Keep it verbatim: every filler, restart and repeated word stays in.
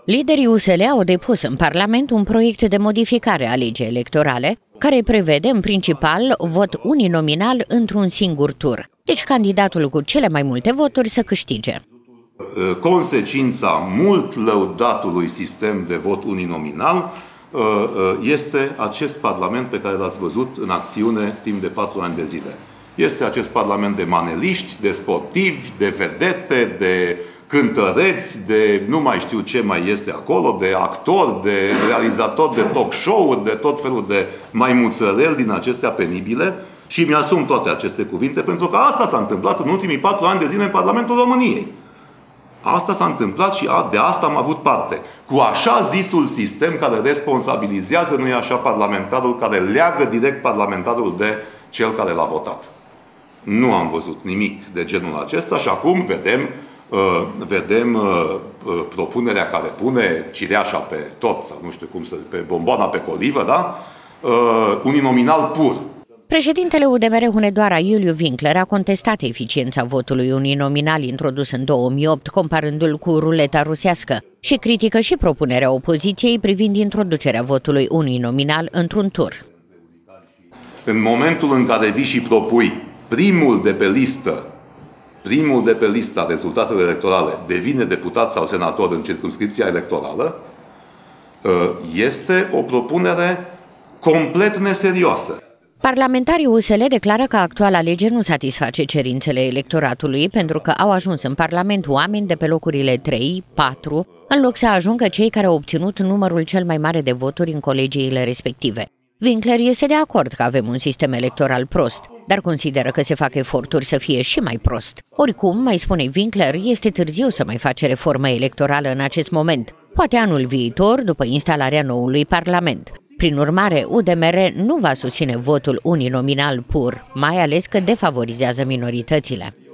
Liderii U S L au depus în Parlament un proiect de modificare a legii electorale, care prevede în principal vot uninominal într-un singur tur. Deci candidatul cu cele mai multe voturi să câștige. Consecința mult lăudatului sistem de vot uninominal este acest Parlament pe care l-ați văzut în acțiune timp de patru ani de zile. Este acest Parlament de maneliști, de sportivi, de vedete, de cântăreți, de nu mai știu ce mai este acolo, de actori, de realizatori de talk show-uri, de tot felul de maimuțăreli din acestea penibile. Și mi-asum toate aceste cuvinte pentru că asta s-a întâmplat în ultimii patru ani de zile în Parlamentul României. Asta s-a întâmplat și de asta am avut parte. Cu așa zisul sistem care responsabilizează, nu-i așa, parlamentarul, care leagă direct parlamentarul de cel care l-a votat. Nu am văzut nimic de genul acesta și acum vedem, uh, vedem uh, uh, propunerea care pune cireașa pe tot, sau nu știu cum să, pe bomboana pe colivă, da? Uh, uninominal pur. Președintele U D M R Hunedoara, Iuliu Winkler, a contestat eficiența votului uninominal introdus în două mii opt, comparându-l cu ruleta rusească, și critică și propunerea opoziției privind introducerea votului uninominal într-un tur. În momentul în care vii și propui primul de pe listă, primul de pe lista rezultatelor electorale devine deputat sau senator în circumscripția electorală, este o propunere complet neserioasă. Parlamentarii U S L declară că actuala lege nu satisface cerințele electoratului pentru că au ajuns în Parlament oameni de pe locurile trei, patru, în loc să ajungă cei care au obținut numărul cel mai mare de voturi în colegiile respective. Winkler este de acord că avem un sistem electoral prost, dar consideră că se fac eforturi să fie și mai prost. Oricum, mai spune Winkler, este târziu să mai face reformă electorală în acest moment, poate anul viitor, după instalarea noului Parlament. Prin urmare, U D M R nu va susține votul uninominal pur, mai ales că defavorizează minoritățile.